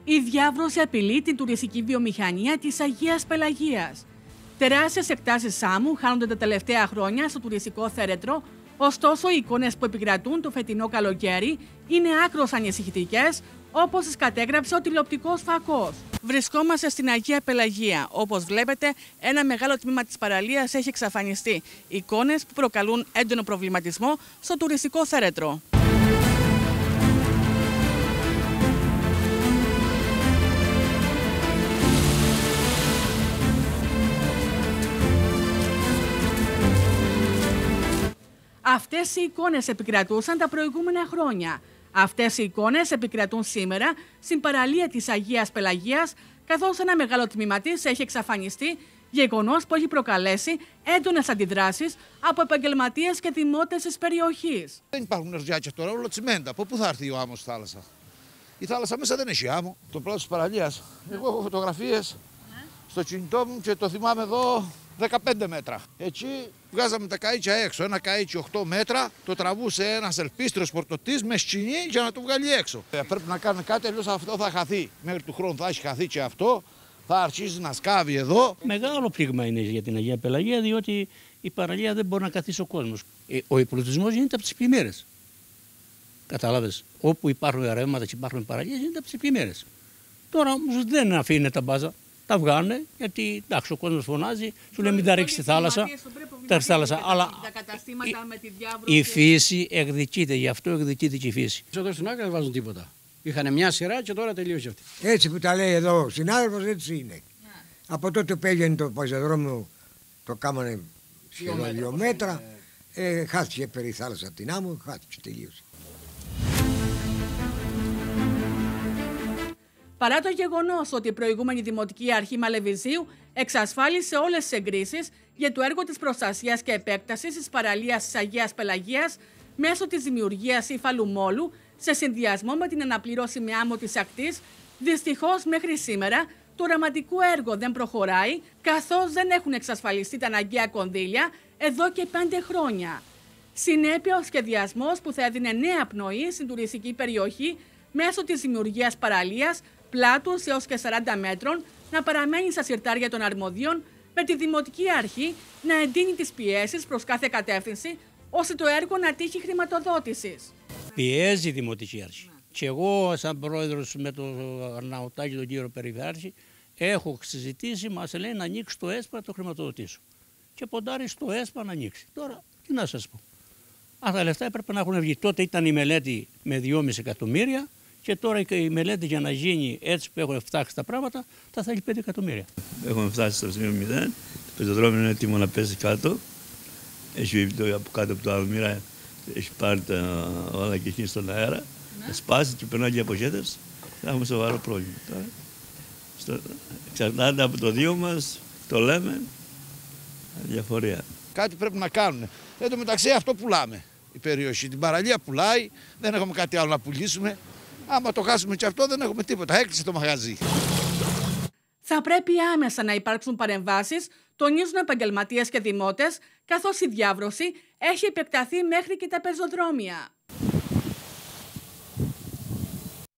Η διάβρωση απειλεί την τουριστική βιομηχανία της Αγίας Πελαγείας. Τεράστιες εκτάσεις άμμου χάνονται τα τελευταία χρόνια στο τουριστικό θέρετρο, ωστόσο οι εικόνες που επικρατούν το φετινό καλοκαίρι είναι άκρως ανησυχητικές, όπως τις κατέγραψε ο τηλεοπτικός Φακός. Βρισκόμαστε στην Αγία Πελαγεία. Όπως βλέπετε, ένα μεγάλο τμήμα της παραλίας έχει εξαφανιστεί. Εικόνες που προκαλούν έντονο προβληματισμό στο τουριστικό θέρετρο. Αυτές οι εικόνες επικρατούσαν τα προηγούμενα χρόνια. Αυτές οι εικόνες επικρατούν σήμερα στην παραλία της Αγίας Πελαγείας, καθώς ένα μεγάλο τμήμα της έχει εξαφανιστεί, γεγονός που έχει προκαλέσει έντονες αντιδράσεις από επαγγελματίες και δημότες της περιοχής. Δεν υπάρχουν νερζιάκια τώρα, όλο τσιμέντα. Από πού θα έρθει ο άμμος στη θάλασσα? Η θάλασσα μέσα δεν έχει άμμο. Το πλάτος της παραλίας. Εγώ έχω φωτογραφίες στο κινητό μου και το θυμάμαι εδώ 15 μέτρα. Έτσι βγάζαμε τα καΐτσια έξω. Ένα καΐτσι 8 μέτρα το τραβούσε ένας ελπίστριος πορτοτής με σκηνή για να το βγάλει έξω. Πρέπει να κάνουμε κάτι, αλλιώς αυτό θα χαθεί. Μέχρι του χρόνου θα έχει χαθεί και αυτό. Θα αρχίσει να σκάβει εδώ. Μεγάλο πλήγμα είναι για την Αγία Πελαγεία, διότι η παραλία δεν μπορεί να καθίσει ο κόσμος. Ο υπλουτισμός γίνεται από τις πλημμύρες. Κατάλαβες. Όπου υπάρχουν ρεύματα και υπάρχουν παραλίες, γίνεται από τις πλημμύρες. Τώρα όμως δεν αφήνει τα μπάζα. Τα βγάνε, γιατί εντάξει, ο κόσμος φωνάζει, σου λέει μην τα ρίξει στη θάλασσα. Αλλά η φύση εκδικείται, γι' αυτό εκδικείται και η φύση. Εδώ στην άκρη δεν βάζουν τίποτα. Είχαν μια σειρά και τώρα τελείωσε αυτή. Έτσι που τα λέει εδώ ο συνάδελφος, έτσι είναι. Από τότε που πήγαινε το πεζοδρόμιο, το κάμανε σχεδόν 2 μέτρα, χάθηκε περί θάλασσα από την άμμο, χάθηκε, τελείωσε. Παρά το γεγονός ότι η προηγούμενη Δημοτική Αρχή Μαλεβιζίου εξασφάλισε όλες τις εγκρίσεις για το έργο της προστασίας και επέκτασης της παραλίας της Αγίας Πελαγείας μέσω της δημιουργίας ύφαλου μόλου σε συνδυασμό με την αναπληρώση με άμμο της ακτής, δυστυχώς μέχρι σήμερα το οραματικό έργο δεν προχωράει, καθώς δεν έχουν εξασφαλιστεί τα αναγκαία κονδύλια εδώ και 5 χρόνια. Συνέπεια ο σχεδιασμός που θα έδινε νέα πνοή στην τουριστική περιοχή μέσω της δημιουργίας παραλίας πλάτους έως και 40 μέτρων να παραμένει στα συρτάρια των αρμοδίων, με τη Δημοτική Αρχή να εντείνει τις πιέσεις προς κάθε κατεύθυνση, ώστε το έργο να τύχει χρηματοδότησης. Πιέζει η Δημοτική Αρχή. Και εγώ, σαν πρόεδρος με τον Αρναουτάκη, τον κύριο Περιφερειάρχη, έχω συζητήσει, μας λέει να ανοίξει το ΕΣΠΑ να το χρηματοδοτήσω. Και ποντάρει στο ΕΣΠΑ να ανοίξει. Τώρα, τι να σας πω. Αυτά τα λεφτά έπρεπε να έχουν βγει. Τότε ήταν η μελέτη με 2,5 εκατομμύρια. Και τώρα η μελέτη για να γίνει έτσι που έχουν φτάσει τα πράγματα θα θέλει 5 εκατομμύρια. Έχουμε φτάσει στο σημείο 0. Το πεζοδρόμιο είναι έτοιμο να πέσει κάτω. Έχει από κάτω από το Αλμύρα, έχει πάρει όλα και εκεί στον αέρα. Θα σπάσει και περνάει και αποχέτευση. Θα έχουμε σοβαρό πρόβλημα. Εξαρτάται από το δίο μας, το λέμε, διαφορία. Κάτι πρέπει να κάνουν. Εν τω μεταξύ αυτό πουλάμε η περιοχή. Την παραλία πουλάει, δεν έχουμε κάτι άλλο να πουλήσουμε. Άμα το χάσουμε και αυτό δεν έχουμε τίποτα, έκλεισε το μαγαζί. Θα πρέπει άμεσα να υπάρξουν παρεμβάσεις, τονίζουν επαγγελματίες και δημότες, καθώς η διάβρωση έχει επεκταθεί μέχρι και τα πεζοδρόμια.